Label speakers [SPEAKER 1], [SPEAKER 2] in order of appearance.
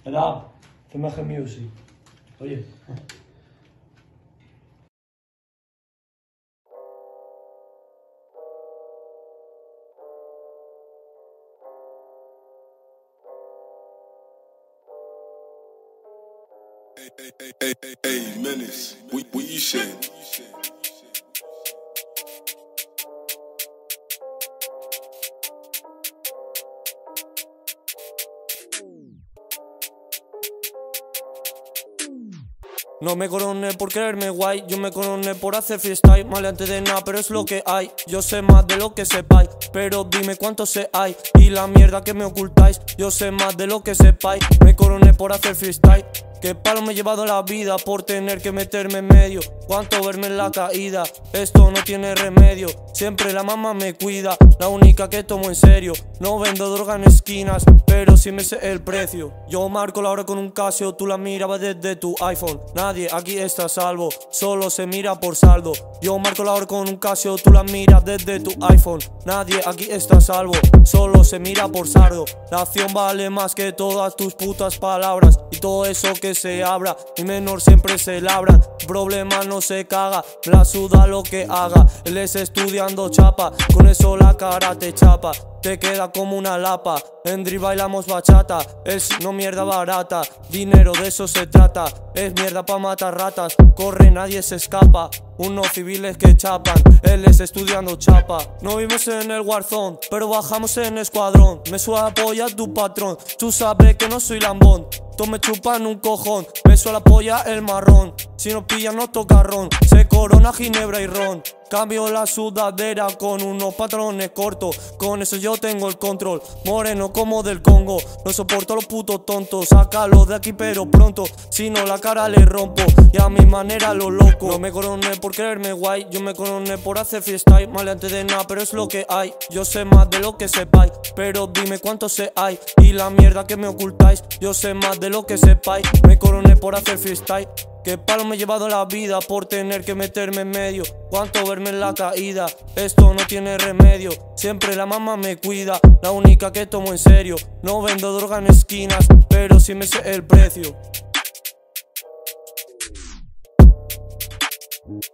[SPEAKER 1] Rap, FMG Music. Oye.
[SPEAKER 2] Hey, Menace, what you saying?
[SPEAKER 3] No me coroné por creerme guay, yo me coroné por hacer freestyle. Maleante de nada, pero es lo que hay. Yo sé más de lo que sepáis, pero dime cuánto se hay. Y la mierda que me ocultáis, yo sé más de lo que sepáis. Me coroné por hacer freestyle. Qué palo me he llevado la vida por tener que meterme en medio. Cuánto verme en la caída, esto no tiene remedio. Siempre la mamá me cuida, la única que tomo en serio. No vendo droga en esquinas, pero sí me sé el precio. Yo marco la hora con un Casio, tú la mirabas desde tu iPhone. Nadie aquí está a salvo, solo se mira por saldo. Yo marco la hora con un Casio, tú la miras desde tu iPhone. Nadie aquí está a salvo, solo se mira por sardo. La acción vale más que todas tus putas palabras. Y todo eso que se abra, mi menor siempre se labran. Problema no se caga, la suda lo que haga. Él es estudiando chapa, con eso la cara te chapa. Te queda como una lapa, en drill bailamos bachata. Es no mierda barata, dinero de eso se trata. Es mierda pa' matar ratas, corre nadie se escapa. Unos civiles que chapan, él es estudiando chapa. No vivimos en el Warzone, pero bajamos en escuadrón. Me suena la polla tu patrón, tú sabes que no soy lambón. Todos me chupan un cojón, me suena la polla el marrón. Si no pillan no toca ron, se corona ginebra y ron. Cambio la sudadera con unos patrones cortos, con eso yo tengo el control. Moreno como del Congo, no soporto a los putos tontos. Sácalo de aquí pero pronto, si no la cara le rompo. Y a mi manera lo loco. No me coroné por creerme guay, yo me coroné por hacer freestyle. Maleante de nada, pero es lo que hay. Yo sé más de lo que sepáis, pero dime cuánto se hay. Y la mierda que me ocultáis, yo sé más de lo que sepáis. Me coroné por hacer freestyle. Qué palo me he llevado la vida por tener que meterme en medio. Cuánto verme en la caída, esto no tiene remedio. Siempre la mamá me cuida, la única que tomo en serio. No vendo droga en esquinas, pero sí me sé el precio.